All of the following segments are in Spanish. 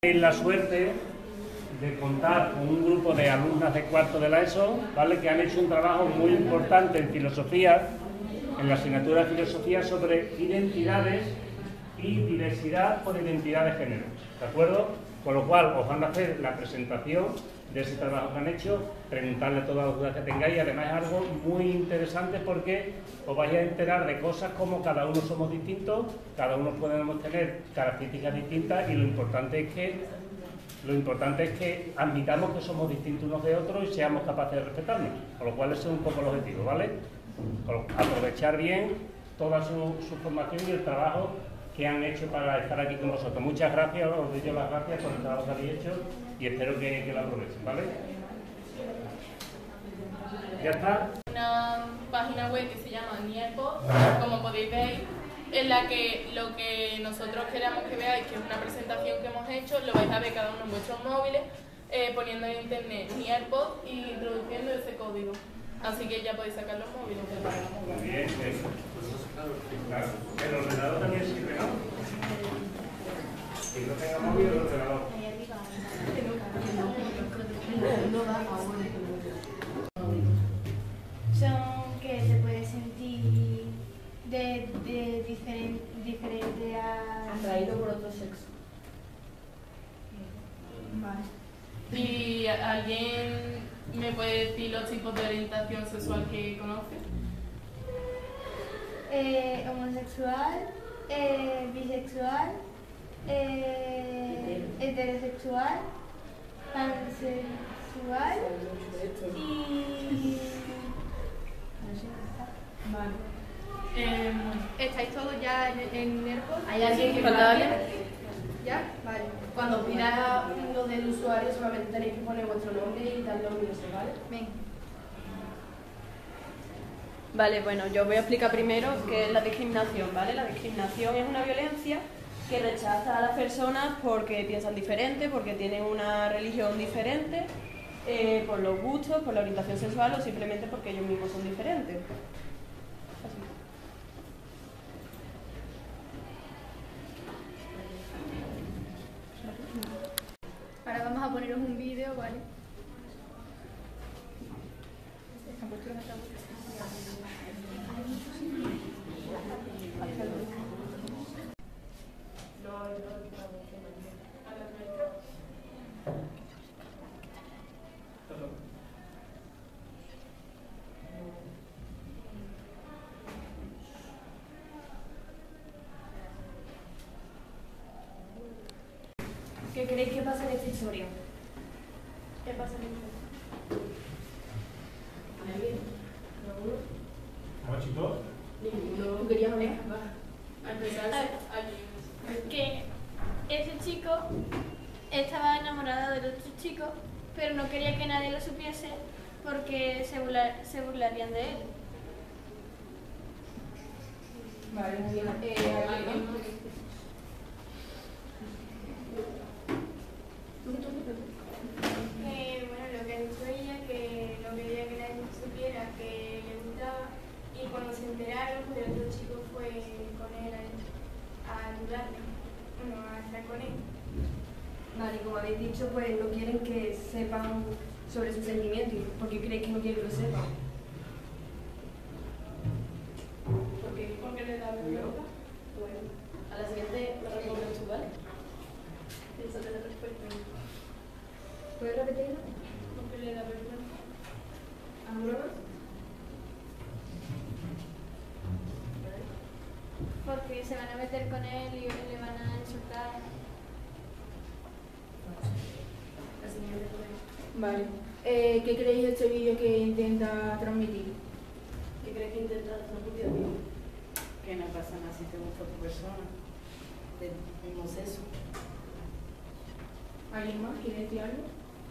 La suerte de contar con un grupo de alumnas de cuarto de la ESO, ¿vale?, que han hecho un trabajo muy importante en filosofía, en la asignatura de filosofía, sobre identidades y diversidad por identidad de género, ¿de acuerdo? Con lo cual os van a hacer la presentación de ese trabajo que han hecho, preguntarle todas las dudas que tengáis, y además es algo muy interesante porque os vais a enterar de cosas como cada uno somos distintos, cada uno podemos tener características distintas, y lo importante es que admitamos que somos distintos unos de otros y seamos capaces de respetarnos, con lo cual ese es un poco el objetivo, ¿vale? Aprovechar bien toda su formación y el trabajo que han hecho para estar aquí con vosotros. Muchas gracias, os doy yo las gracias por el trabajo que habéis hecho y espero que lo aprovechen, ¿vale? ¿Ya está? Una página web que se llama Nierpod, como podéis ver, en la que lo que nosotros queramos que veáis, que es una presentación que hemos hecho, lo vais a ver cada uno en vuestros móviles, poniendo en internet Nierpod y introduciendo ese código. Así que ya podéis sacar los móviles. Muy bien, claro. El ordenador también sirve, ¿no? Si no tenga móvil, el ordenador. Son que se puede sentir diferente a... Atraído por otro sexo. Vale. ¿Y alguien me puede decir los tipos de orientación sexual que conoce? Homosexual, bisexual, heterosexual, pansexual y... Vale. ¿Estáis todos ya en Nierpod? ¿Hay alguien que falta alguien? ¿Ya? Vale. Cuando pida lo del usuario solamente tenéis que poner vuestro nombre y darle un user, ¿vale? Ven. Vale, bueno, yo voy a explicar primero qué es la discriminación, ¿vale? La discriminación es una violencia que rechaza a las personas porque piensan diferente, porque tienen una religión diferente, por los gustos, por la orientación sexual o simplemente porque ellos mismos son diferentes. Así. Ahora vamos a poneros un vídeo, ¿vale? ¿Qué creéis que pasa en esta historia? ¿Qué pasa en esto? ¿Alguien? ¿Alguno? ¿Vamos, chicos? Ninguno. ¿Tú querías hablar? Va. A empezar alguien. Que ese chico estaba enamorado del otro chico, pero no quería que nadie lo supiese porque se burlarían de él. Vale, muy bien. ¿Alguien? Bueno, lo que ha dicho ella, que no quería que nadie supiera que le gustaba, y cuando se enteraron, pues el otro chico fue con él a ayudarle, bueno, a estar con él. Vale, como habéis dicho, pues no quieren que sepan sobre sus sentimientos. ¿Por qué creéis que no quieren que lo sepan? ¿Por qué? Porque le da vergüenza. Bueno, a la siguiente lo respondes tú, ¿vale? Piénsate la respuesta. ¿Puedes repetirlo? Porque le da vergüenza. ¿Alguno más? Porque se van a meter con él y le van a insultar. La siguiente, pues. Vale. ¿Qué creéis de este vídeo que intenta transmitir? ¿Qué crees que intenta transmitir? Que no pasa nada si te gusta tu persona, del mismo sexo. ¿Alguien más quiere decir algo?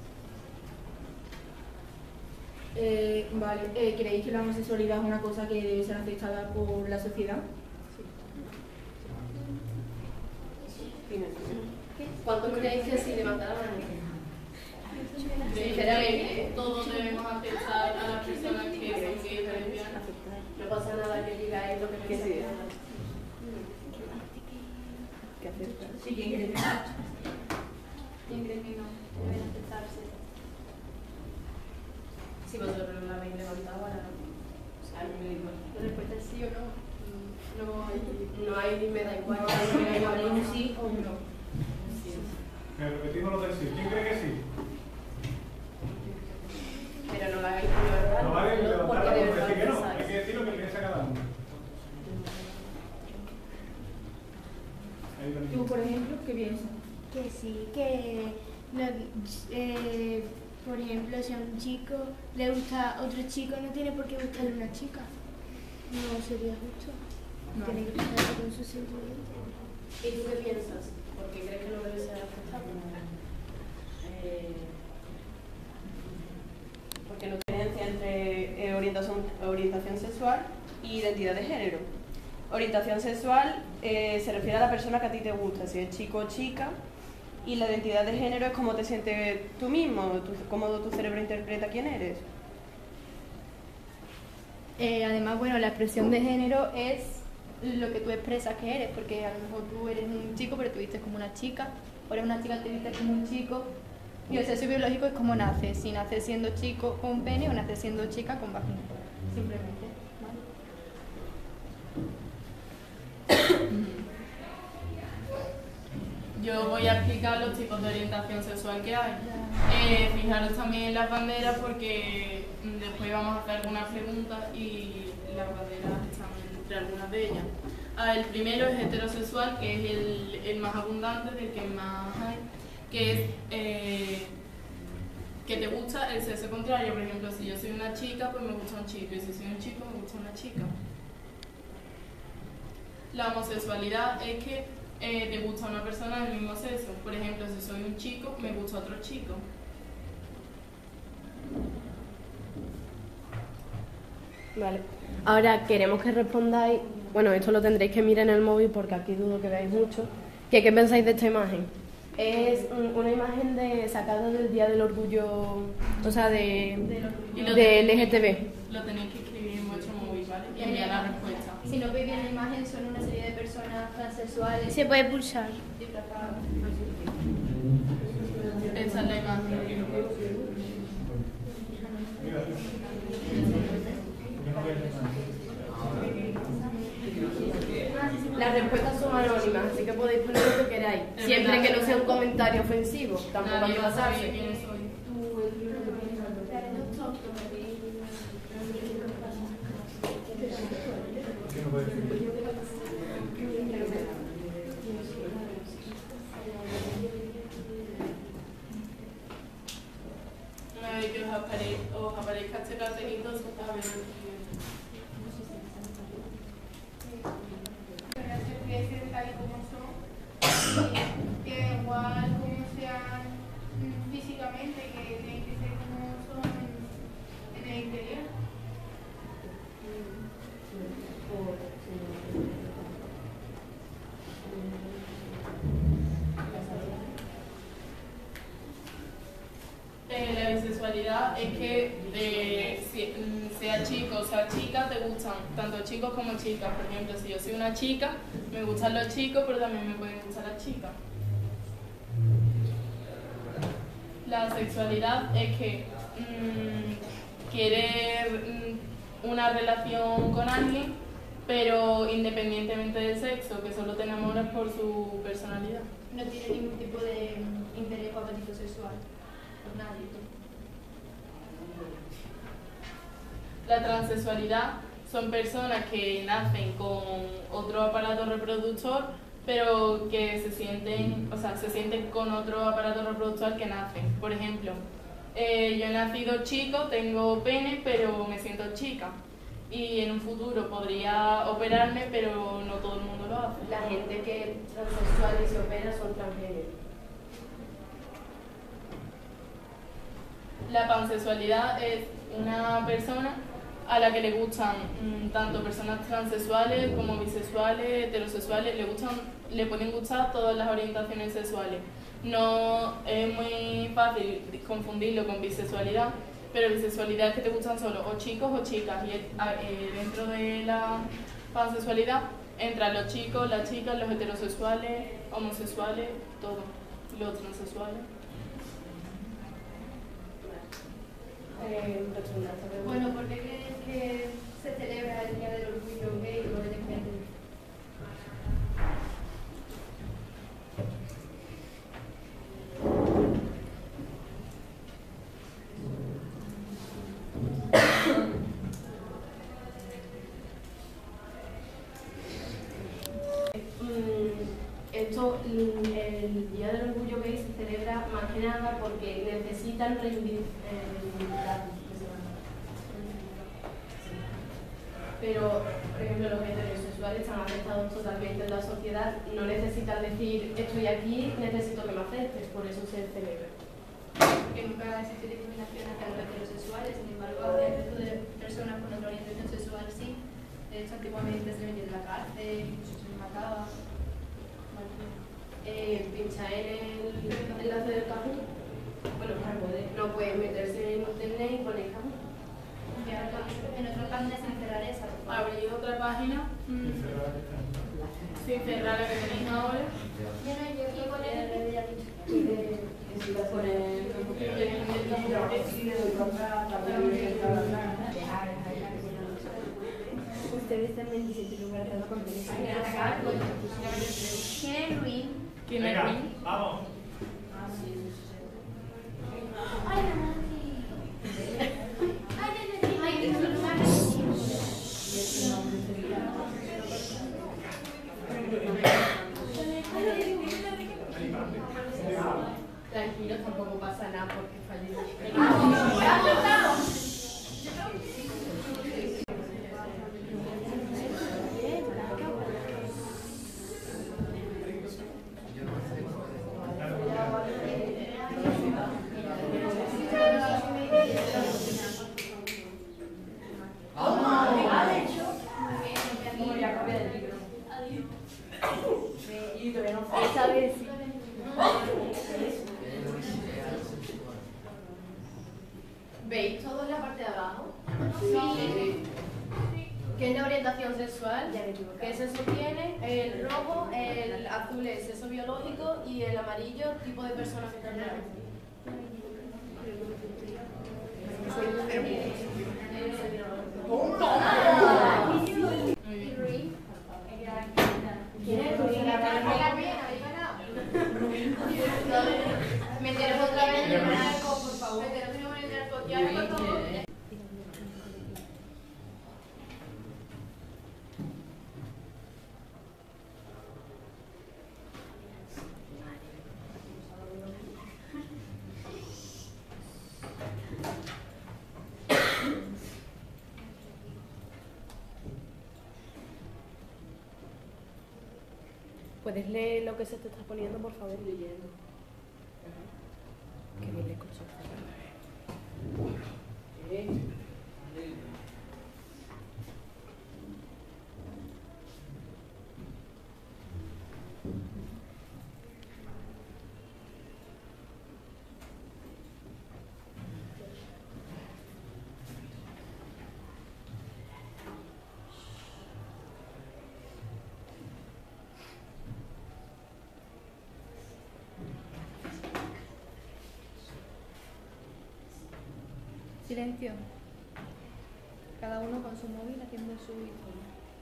Vale. ¿Creéis que la homosexualidad es una cosa que debe ser aceptada por la sociedad? ¿Cuántos creéis que si levantara la mano? Sinceramente, todos debemos aceptar a las personas que son gays y lesbianas. No pasa nada que digáis lo que pensáis. ¿Qué aceptas? Sí, ¿quién quiere decir? ¿Quién cree que no deben aceptarse? Si vosotros la habéis levantado, ahora La respuesta es sí o no. No hay, me da igual, me da igual un sí o un no. Repetimos lo del sí. ¿Quién cree que sí? pero no la hagáis muy verbal. No vale ¿no? Porque levantar de la mano, verdad decir que no. pensáis. Hay que decir lo que piensa cada uno. Tú, por ejemplo, ¿qué piensas? Que sí, que por ejemplo, si a un chico le gusta otro chico, no tiene por qué gustarle una chica. No sería justo. No. Tiene que pensar con sus sentimientos. ¿Y tú qué piensas? ¿Por qué crees que no debe ser aceptable? Porque no hay diferencia entre orientación sexual y identidad de género. Orientación sexual se refiere a la persona que a ti te gusta, si es chico o chica, y la identidad de género es cómo te sientes tú mismo, cómo tu cerebro interpreta quién eres. Además, bueno, la expresión de género es lo que tú expresas que eres, porque a lo mejor tú eres un chico pero te vistes como una chica, o eres una chica te vistes como un chico, y el sexo biológico es como naces, si naces siendo chico con pene o naces siendo chica con vagina, simplemente. Yo voy a explicar los tipos de orientación sexual que hay. Fijaros también en las banderas porque después vamos a hacer algunas preguntas y las banderas están entre algunas de ellas. El primero es heterosexual, que es el más abundante, del que más hay, que es que te gusta el sexo contrario. Por ejemplo, si yo soy una chica, pues me gusta un chico, y si soy un chico, me gusta una chica. La homosexualidad es que te gusta una persona del mismo sexo. Por ejemplo, si soy un chico, me gusta otro chico. Vale. Ahora queremos que respondáis, bueno, esto lo tendréis que mirar en el móvil porque aquí dudo que veáis mucho. ¿Qué pensáis de esta imagen? Es una imagen sacada del Día del Orgullo, o sea, de LGTB. Lo tenéis que escribir en vuestro móvil, ¿vale? Y enviar la respuesta. Si no veis bien la imagen, son una serie de personas transexuales. Se puede pulsar. Disfrazadas. Esa es la imagen. Las respuestas son anónimas, así que podéis poner lo que queráis. Siempre que no sea un comentario ofensivo, tampoco hay que pasarse. ¿Quién soy? Una vez que os aparezca este cartelito, a ver. Que ser tal y como son, que igual como sean físicamente, que tienen que ser como son en el interior. La bisexualidad es que sea chico o sea chica, te gustan tanto chicos como chicas. Por ejemplo, si yo soy una chica, me gustan los chicos, pero también me pueden gustar las chicas. La sexualidad es que querer una relación con alguien, pero independientemente del sexo, que solo te enamoras por su personalidad. No tiene ningún tipo de interés o apetito sexual por nadie. La transexualidad son personas que nacen con otro aparato reproductor, pero que se sienten con otro aparato reproductor que nacen. Por ejemplo, yo he nacido chico, tengo pene, pero me siento chica. Y en un futuro podría operarme, pero no todo el mundo lo hace. La gente que es transexual y se opera son transgénero. La pansexualidad es una persona a la que le gustan tanto personas transexuales como bisexuales, heterosexuales, le pueden gustar todas las orientaciones sexuales. No es muy fácil confundirlo con bisexualidad, pero bisexualidad es que te gustan solo o chicos o chicas, y dentro de la pansexualidad entran los chicos, las chicas, los heterosexuales, homosexuales, todo. Los transexuales. Bueno, ¿por qué crees que se celebra el Día del Orgullo Gay o LGBT? El Día del Orgullo Gay se celebra más que nada porque necesitan reivindicar. Pero, por ejemplo, los heterosexuales están aceptados totalmente en la sociedad, no necesitan decir estoy aquí, necesito que me aceptes, por eso se celebra. Que nunca existe discriminación hacia los heterosexuales, sin embargo, hacia el resto de personas con otra orientación sexual sí. De hecho, antiguamente se le metía en la cárcel, incluso se le mataba. Pincha en el enlace del Kahoot. Bueno, no puedes meterse en internet y poner Kahoot. En otra página sin cerrar esa. Abrir otra página sin cerrar la que tenéis ahora. Ustedes también dicen que lugar de con ¿Quién es Luis? ¿Quién es Luis? Vamos. Ay, mamá, sí. Tranquilo, tampoco pasa nada porque fallé. Esa vez sí. ¿Veis todo en la parte de abajo? Sí. ¿Qué es la orientación sexual? ¿Qué sexo tiene? El rojo, el azul es sexo biológico y el amarillo tipo de persona que está Meteremos otra vez en el arco, por favor. Meteremos en el arco. Ya me tocó. ¿Puedes leer lo que se te está poniendo, por favor? Leyendo. Que bien le escucho. Silencio. Cada uno con su móvil haciendo su historia.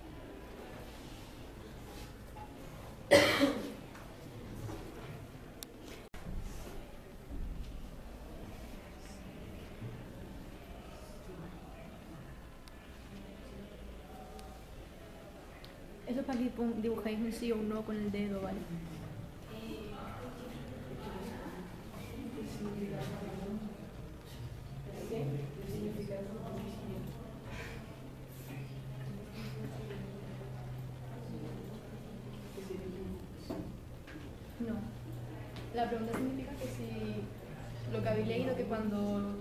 Eso es para que dibujáis un sí o un no con el dedo, ¿vale? No. La pregunta significa que si lo que habéis leído, que cuando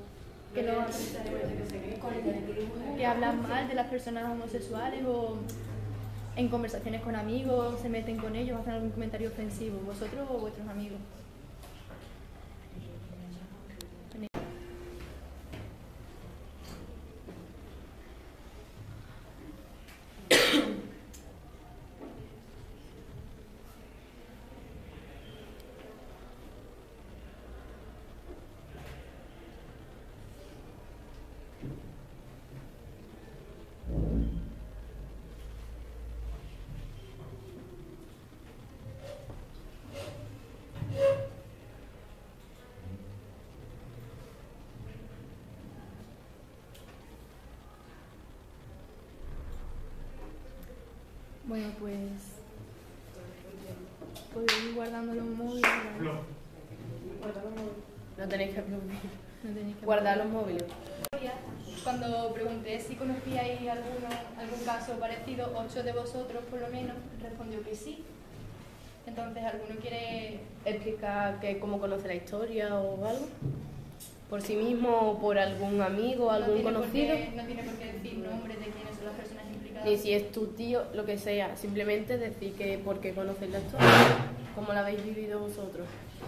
que hablan mal de las personas homosexuales o en conversaciones con amigos, se meten con ellos, hacen algún comentario ofensivo, vosotros o vuestros amigos. Bueno, pues podéis ir guardando los móviles. ¿Vale? No tenéis que aplaudir. No tenéis que Guardar los móviles. Cuando pregunté si conocíais algún caso parecido, 8 de vosotros por lo menos respondió que sí. Entonces, ¿alguno quiere explicar cómo conoce la historia o algo? ¿Por sí mismo o por algún amigo, algún conocido? No tiene por qué decir nombres de quiénes son las personas implicadas. Ni si es tu tío, lo que sea. Simplemente decir que por qué conocéis la historia, cómo la habéis vivido vosotros.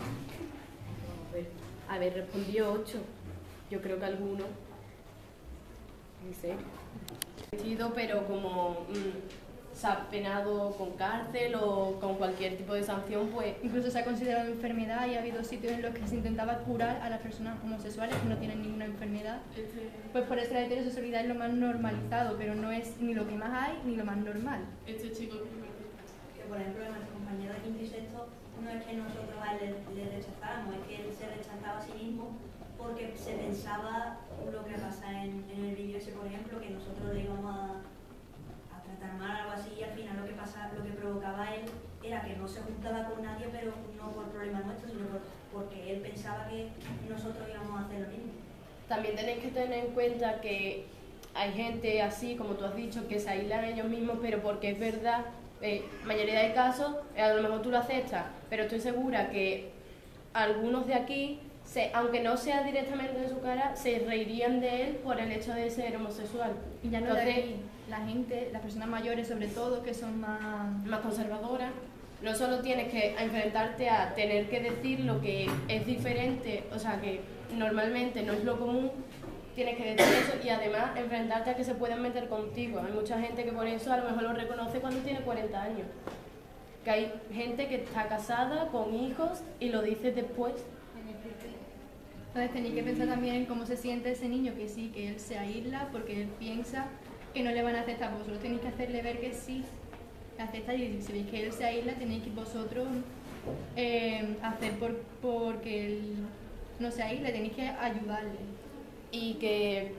Habéis respondido 8. Yo creo que alguno. En serio. Pero como se ha penado con cárcel o con cualquier tipo de sanción, pues... Incluso se ha considerado enfermedad y ha habido sitios en los que se intentaba curar a las personas homosexuales que no tienen ninguna enfermedad. Pues por eso la heterosexualidad es lo más normalizado, pero no es ni lo que más hay ni lo más normal. Este chico que por ejemplo nuestro compañero de quinto y sexto no es que nosotros a él le rechazáramos, es que él se rechazaba a sí mismo porque se pensaba lo que pasa en el vídeo ese, por ejemplo, que nosotros le íbamos a tratar mal, algo así, y al final lo que provocaba él era que no se juntaba con nadie, pero no por problemas nuestros, sino porque él pensaba que nosotros íbamos a hacer lo mismo. También tenéis que tener en cuenta que hay gente así, como tú has dicho, que se aíslan ellos mismos, pero porque es verdad, mayoría de casos, a lo mejor tú lo aceptas, pero estoy segura que algunos de aquí, aunque no sea directamente en su cara, se reirían de él por el hecho de ser homosexual. Y ya no entonces, de aquí, la gente, las personas mayores sobre todo, que son más conservadoras, no solo tienes que enfrentarte a tener que decir lo que es diferente, o sea, que normalmente no es lo común, tienes que decir eso y además enfrentarte a que se pueden meter contigo. Hay mucha gente que por eso a lo mejor lo reconoce cuando tiene 40 años. Que hay gente que está casada, con hijos y lo dice después. Entonces tenéis que pensar también en cómo se siente ese niño, que sí, que él se aísla porque él piensa que no le van a aceptar. Vosotros tenéis que hacerle ver que sí, que acepta, y si veis que él se aísla, tenéis que vosotros hacer porque él no se aísle, tenéis que ayudarle. Y que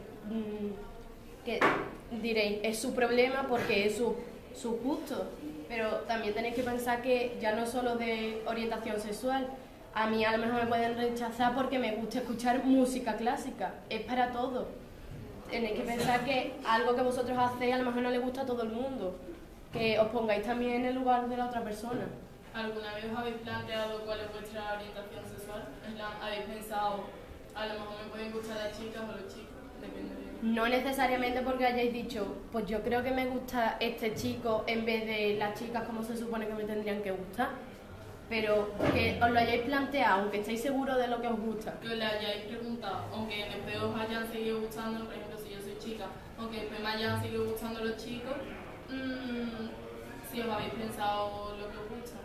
diréis, es su problema porque es su gusto, pero también tenéis que pensar que ya no solo de orientación sexual. A mí a lo mejor me pueden rechazar porque me gusta escuchar música clásica. Es para todo. Tenéis que pensar que algo que vosotros hacéis a lo mejor no le gusta a todo el mundo. Que os pongáis también en el lugar de la otra persona. ¿Alguna vez os habéis planteado cuál es vuestra orientación sexual? ¿Habéis pensado, a lo mejor me pueden gustar las chicas o los chicos? Depende de... No necesariamente porque hayáis dicho, pues yo creo que me gusta este chico en vez de las chicas como se supone que me tendrían que gustar. Pero que os lo hayáis planteado, aunque estéis seguros de lo que os gusta. Que os lo hayáis preguntado, aunque después os hayan seguido gustando, por ejemplo, si yo soy chica, aunque después me hayan seguido gustando los chicos, si os habéis pensado lo que os gusta.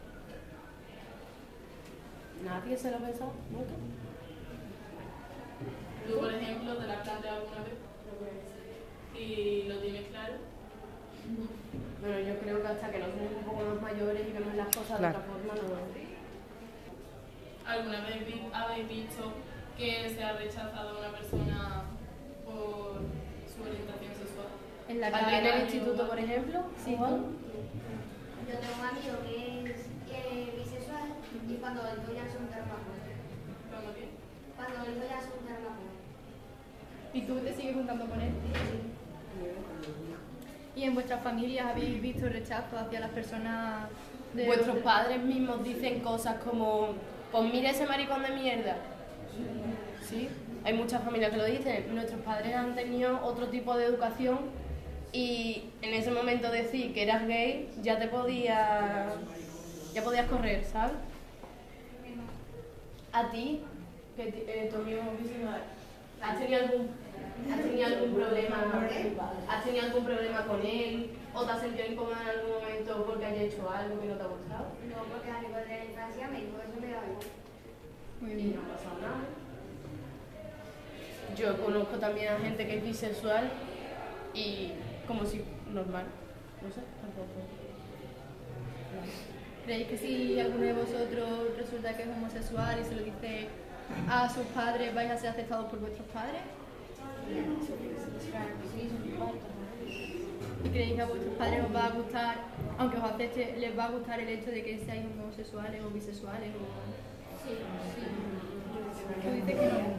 ¿Nadie se lo ha pensado? ¿Nunca? ¿Tú, por ejemplo, te la has planteado alguna vez? ¿Y lo tienes claro? Bueno, yo creo que hasta que no somos un poco más mayores y vemos las cosas de otra forma, no. ¿Alguna vez habéis visto que se ha rechazado a una persona por su orientación sexual? ¿En la calle del instituto, por ejemplo? Sí. Yo tengo un amigo que es bisexual y cuando el hijo ya se juntaron más fuerte. ¿Cuándo qué? Cuando el hijo ya se juntaron más fuerte. ¿Y tú te sigues juntando con él? Sí. ¿Y en vuestras familias habéis visto rechazo hacia las personas de... Vuestros padres mismos dicen cosas como, pues mira ese maricón de mierda? Sí, hay muchas familias que lo dicen. Nuestros padres han tenido otro tipo de educación y en ese momento decir que eras gay ya podías correr, ¿sabes? ¿A ti? Que tu amigo bisexual, ¿has tenido algún problema? ¿Has tenido algún problema con él? ¿O te has sentido incómoda en algún momento porque haya hecho algo que no te ha gustado? No, porque a nivel de la infancia me dijo eso me da igual. Muy bien. Y no ha pasado nada. Yo conozco también a gente que es bisexual y como si normal. No sé, tampoco. ¿Creéis que si alguno de vosotros resulta que es homosexual y se lo dice a sus padres, vais a ser aceptados por vuestros padres? y creéis que a vuestros padres os va a gustar, aunque os acepte, les va a gustar el hecho de que seáis homosexuales o bisexuales o... Sí, sí. Tú dices que no.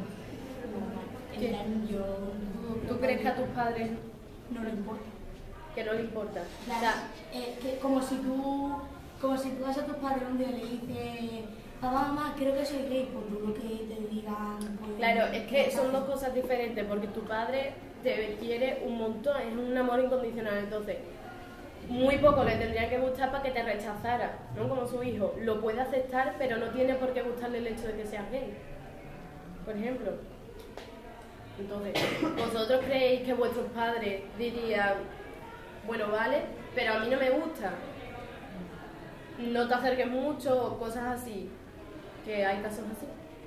¿Tú crees que a tus padres no les importa? Que no les importa. Claro, O sea, que como si tú vas a tus padres un día y le dices, papá, mamá, creo que soy gay, pues dudo que te digan... Pues, claro, es que son dos cosas diferentes, porque tu padre te quiere un montón, es un amor incondicional, entonces muy poco le tendría que gustar para que te rechazara, ¿no? Como su hijo. Lo puede aceptar, pero no tiene por qué gustarle el hecho de que seas gay, por ejemplo. Entonces, ¿vosotros creéis que vuestros padres dirían, bueno, vale, pero a mí no me gusta, no te acerques mucho, o cosas así? Que hay casos así.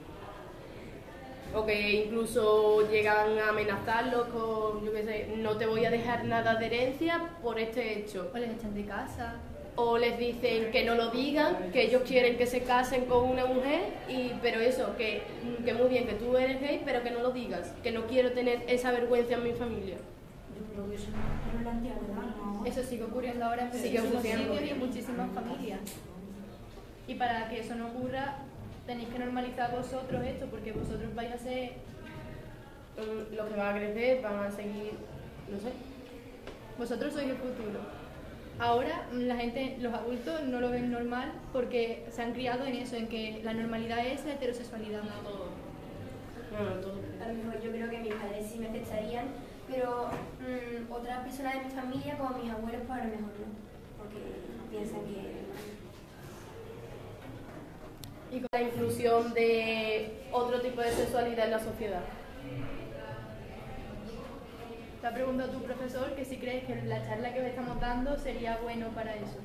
O que incluso llegan a amenazarlos con, yo qué sé, no te voy a dejar nada de herencia por este hecho. O les echan de casa. O les dicen que no lo digan, que ellos quieren que se casen con una mujer, pero eso, que muy bien, que tú eres gay, pero que no lo digas, que no quiero tener esa vergüenza en mi familia. Yo creo que eso no es la antigüedad, ¿no? Eso sigue ocurriendo ahora en muchísimos sitios y en muchísimas familias. Y para que eso no ocurra, tenéis que normalizar vosotros esto, porque vosotros vais a ser los que van a crecer, van a seguir, no sé. Vosotros sois el futuro. Ahora la gente, los adultos no lo ven normal porque se han criado en eso, en que la normalidad es la heterosexualidad. No todo. No todo. A lo mejor yo creo que mis padres sí me aceptarían, pero otras personas de mi familia, como mis abuelos, pues a lo mejor no, porque piensan que... Y con la inclusión de otro tipo de sexualidad en la sociedad. Te ha preguntado tu profesor que si crees que la charla que os estamos dando sería bueno para eso.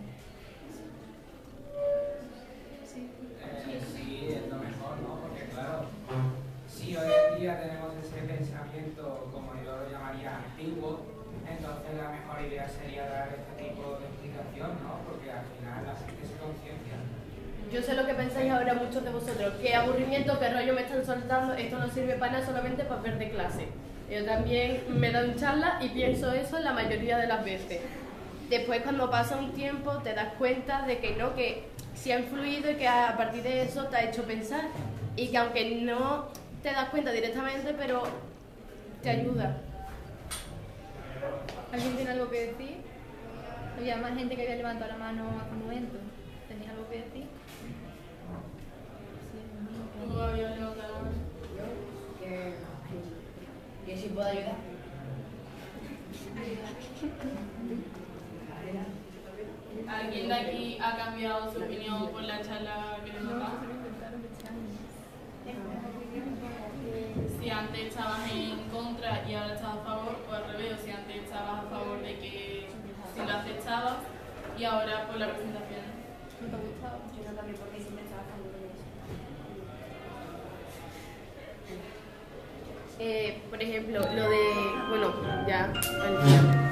Sí, es lo mejor, ¿no? Porque claro, si hoy en día tenemos ese pensamiento, como yo lo llamaría, antiguo, entonces la mejor idea sería dar este tipo de explicación, ¿no? Porque al final la gente se conciencia. Yo sé lo que pensáis ahora muchos de vosotros, qué aburrimiento, qué rollo me están soltando, esto no sirve para nada, solamente para perder clase. Yo también me he dado en charla y pienso eso la mayoría de las veces. Después, cuando pasa un tiempo, te das cuenta de que no, que sí ha influido y que a partir de eso te ha hecho pensar. Y que aunque no te das cuenta directamente, pero te ayuda. ¿Alguien tiene algo que decir? Había más gente que había levantado la mano hace un momento. ¿Tenéis algo que decir? ¿Tú habías levantado la mano? Que si puedo ayudar. ¿Alguien de aquí ha cambiado su opinión por la charla que le hemos dado? Si antes estabas en contra y ahora estás a favor, o al revés, o si antes estabas a favor de que si lo aceptabas y ahora por la presentación. ¿No te ha gustado? Yo no cambié porque siempre estaba a favor de eso. Por ejemplo, lo de, bueno, ya,